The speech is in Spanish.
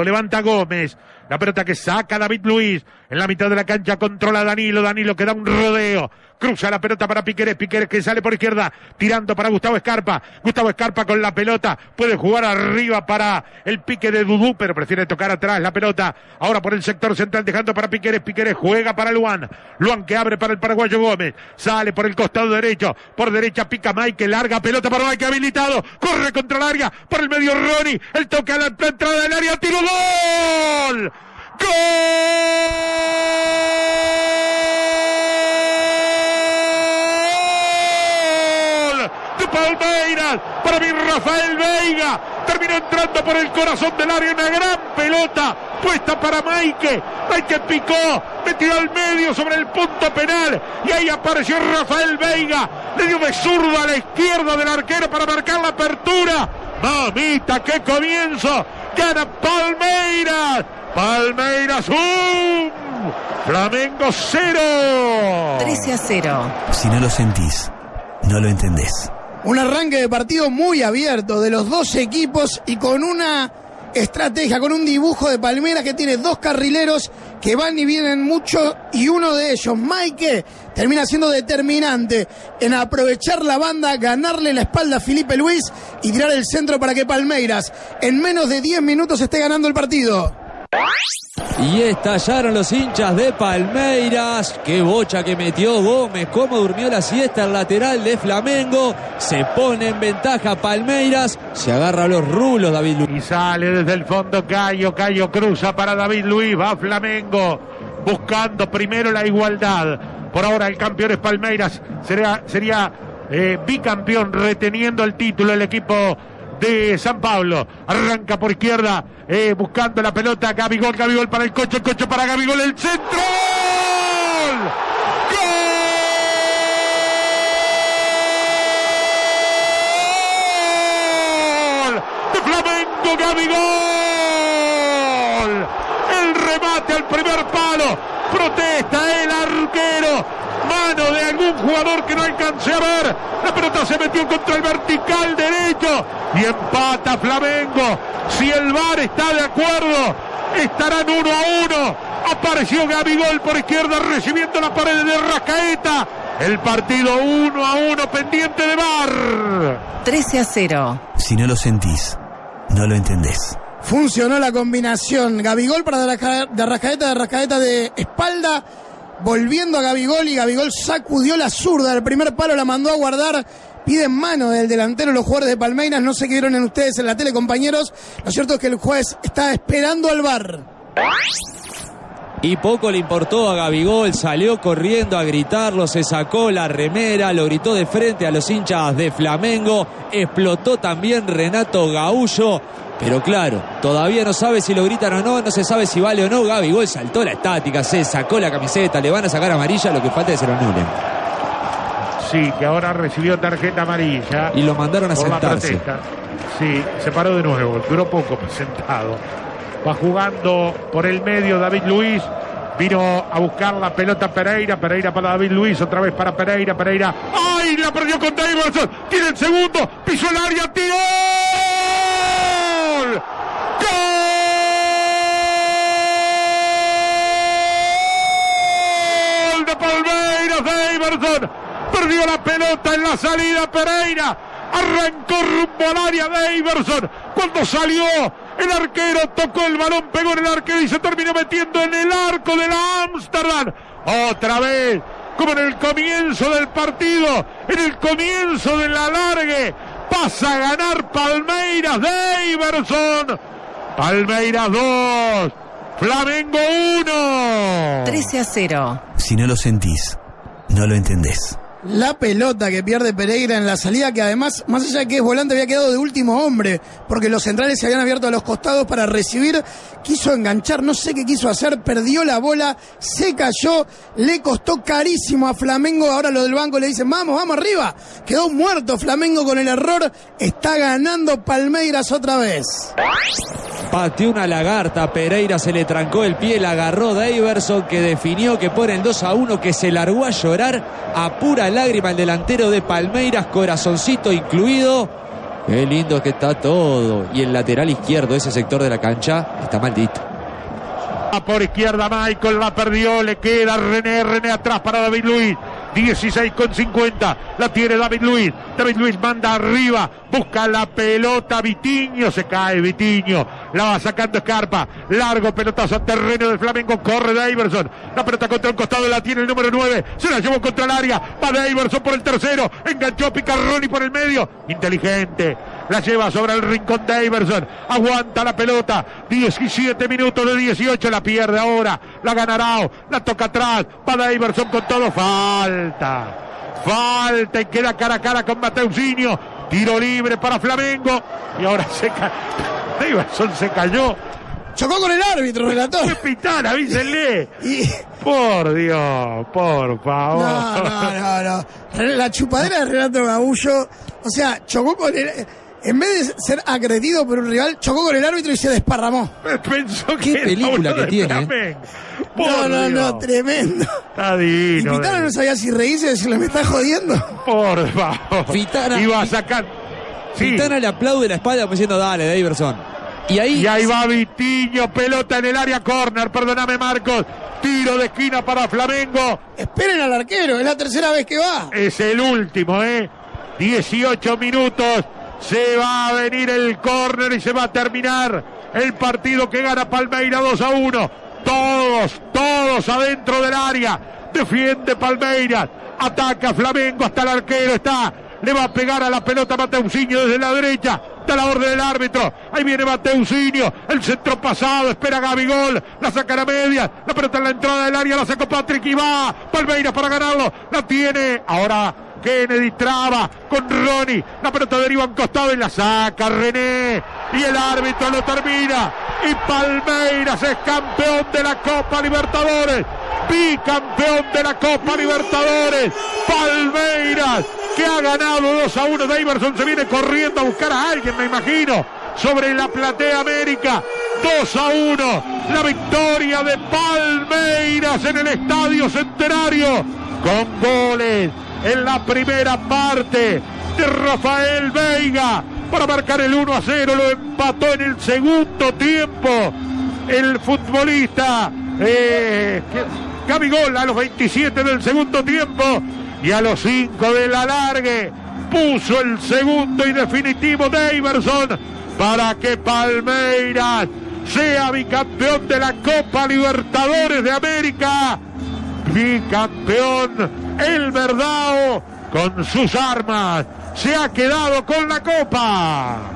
Levanta Gómez. La pelota que saca David Luiz. En la mitad de la cancha controla Danilo. Danilo que da un rodeo. Cruza la pelota para Piquerés. Piquerés que sale por izquierda. Tirando para Gustavo Scarpa. Gustavo Scarpa con la pelota. Puede jugar arriba para el pique de Dudú, pero prefiere tocar atrás la pelota. Ahora por el sector central dejando para Piquerés. Piquerés juega para Luan. Luan que abre para el paraguayo Gómez. Sale por el costado derecho. Por derecha pica Mike. Larga pelota para Mike habilitado. Corre contra el área. Por el medio Ronnie. El toque a la entrada del área. Tiro. ¡Gol! ¡Gol! De Palmeiras. Para mí Rafael Veiga. Terminó entrando por el corazón del área. Una gran pelota puesta para Maike. Maike picó. Metió al medio sobre el punto penal. Y ahí apareció Rafael Veiga. Le dio de zurdo a la izquierda del arquero para marcar la apertura. Mamita, qué comienzo. Gana Palmeiras. Palmeiras 1, Flamengo 0. 13-0. Si no lo sentís, no lo entendés. Un arranque de partido muy abierto de los dos equipos y con una estrategia, con un dibujo de Palmeiras que tiene dos carrileros que van y vienen mucho y uno de ellos, Maike, termina siendo determinante en aprovechar la banda, ganarle la espalda a Filipe Luis y tirar el centro para que Palmeiras en menos de 10 minutos esté ganando el partido. Y estallaron los hinchas de Palmeiras. Qué bocha que metió Gómez. Cómo durmió la siesta el lateral de Flamengo. Se pone en ventaja Palmeiras. Se agarra a los rulos David Luiz. Y sale desde el fondo Cayo. Cayo cruza para David Luiz. Va Flamengo buscando primero la igualdad. Por ahora el campeón es Palmeiras. Sería bicampeón reteniendo el título el equipo de San Pablo. Arranca por izquierda, buscando la pelota. Gabigol para el Cocho para Gabigol, el centro. ¡Gol! De Flamengo, Gabigol. El remate al primer palo. Protesta el arquero. Mano de algún jugador que no alcancé a ver. La pelota se metió contra el vertical derecho y empata Flamengo. Si el VAR está de acuerdo, estarán 1-1. Apareció Gabigol por izquierda recibiendo la pared de Arrascaeta. El partido 1-1 pendiente de VAR. 13-0. Si no lo sentís, no lo entendés. Funcionó la combinación. Gabigol para de Arrascaeta de espalda. Volviendo a Gabigol y Gabigol sacudió la zurda del primer palo, la mandó a guardar. Piden mano del delantero los jugadores de Palmeiras. No sé qué vieron en ustedes en la tele, compañeros. Lo cierto es que el juez está esperando al VAR. Y poco le importó a Gabigol, salió corriendo a gritarlo, se sacó la remera, lo gritó de frente a los hinchas de Flamengo, explotó también Renato Gaullo, pero claro, todavía no sabe si lo gritan o no, no se sabe si vale o no. Gabigol saltó la estática, se sacó la camiseta, le van a sacar amarilla, lo que falta es que se lo anulen. Sí, que ahora recibió tarjeta amarilla. Y lo mandaron a sentarse. Sí, se paró de nuevo, duró poco sentado. Va jugando por el medio David Luiz. Vino a buscar la pelota Pereira. Pereira para David Luiz. Otra vez para Pereira. Pereira. ¡Ay! La perdió con Davidson. Tiene el segundo. Pisó el área. ¡Tiró! ¡Gol! De Palmeiras. Davidson. Perdió la pelota en la salida Pereira. Arrancó rumbo al área Davidson. Cuando salió, el arquero tocó el balón, pegó en el arquero y se terminó metiendo en el arco de la Amsterdam. Otra vez, como en el comienzo del partido, en el comienzo del alargue, pasa a ganar Palmeiras. Davidson. Palmeiras 2, Flamengo 1. 13-0. Si no lo sentís, no lo entendés. La pelota que pierde Pereira en la salida, que además, más allá de que es volante, había quedado de último hombre, porque los centrales se habían abierto a los costados para recibir, quiso enganchar, no sé qué quiso hacer, perdió la bola, se cayó, le costó carísimo a Flamengo. Ahora los del banco le dicen, vamos arriba, quedó muerto Flamengo con el error, está ganando Palmeiras otra vez. Pateó una lagarta, Pereira se le trancó el pie, la agarró Davidson, que definió, que pone el 2-1, que se largó a llorar a pura lágrima el delantero de Palmeiras, corazoncito incluido. Qué lindo que está todo. Y el lateral izquierdo, ese sector de la cancha, está maldito. Por izquierda Michael, la perdió, le queda René atrás para David Luiz. 16,50, la tiene David Luiz manda arriba, busca la pelota Vitinho, se cae Vitinho, la va sacando Scarpa, largo pelotazo a terreno del Flamengo, corre Daverson, la pelota contra un costado, la tiene el número 9, se la llevó contra el área, va Daverson por el tercero, enganchó Picarroni por el medio, inteligente, la lleva sobre el rincón Daverson, aguanta la pelota, 17 minutos de 18, la pierde ahora, la gana Arao, la toca atrás, va Daverson con todo, falta y queda cara a cara con Mateuzinho, tiro libre para Flamengo y ahora Daverson se cayó, chocó con el árbitro, relator. ¡Qué pitana, avísenle! Y... por Dios, por favor. No. La chupadera de Renato Gaullo, o sea, chocó con el... En vez de ser agredido por un rival, chocó con el árbitro y se desparramó. Pensó qué que película que tiene. No, tremendo. Tadino, y Pitana no sabía si reírse o decirle, me está jodiendo. Por favor. Pitana iba a sacar. Sí. Pitana le aplaude la espalda como diciendo, dale, Daverson. Y ahí va Vitinho, pelota en el área, córner, perdóname Marcos. Tiro de esquina para Flamengo. Esperen al arquero, es la tercera vez que va. Es el último, 18 minutos. Se va a venir el córner y se va a terminar el partido que gana Palmeiras 2-1. Todos adentro del área. Defiende Palmeiras. Ataca Flamengo hasta el arquero. Le va a pegar a la pelota Mateuzinho desde la derecha. Da la orden del árbitro. Ahí viene Mateuzinho. El centro pasado. Espera Gabigol. La saca a la media. La pelota en la entrada del área. La sacó Patrick y va Palmeiras para ganarlo. La tiene. Ahora Kennedy traba con Ronnie. La pelota deriva a un costado y la saca René. Y el árbitro lo termina. Y Palmeiras es campeón de la Copa Libertadores. Bicampeón de la Copa Libertadores. Palmeiras, que ha ganado 2-1. Daverson se viene corriendo a buscar a alguien, me imagino, sobre la Platea América. 2-1. La victoria de Palmeiras en el Estadio Centenario. Con goles en la primera parte de Rafael Veiga para marcar el 1-0, lo empató en el segundo tiempo el futbolista Gabigol a los 27 del segundo tiempo, y a los 5 del alargue puso el segundo y definitivo Daverson para que Palmeiras sea bicampeón de la Copa Libertadores de América. Bicampeón el Verdao, con sus armas se ha quedado con la Copa.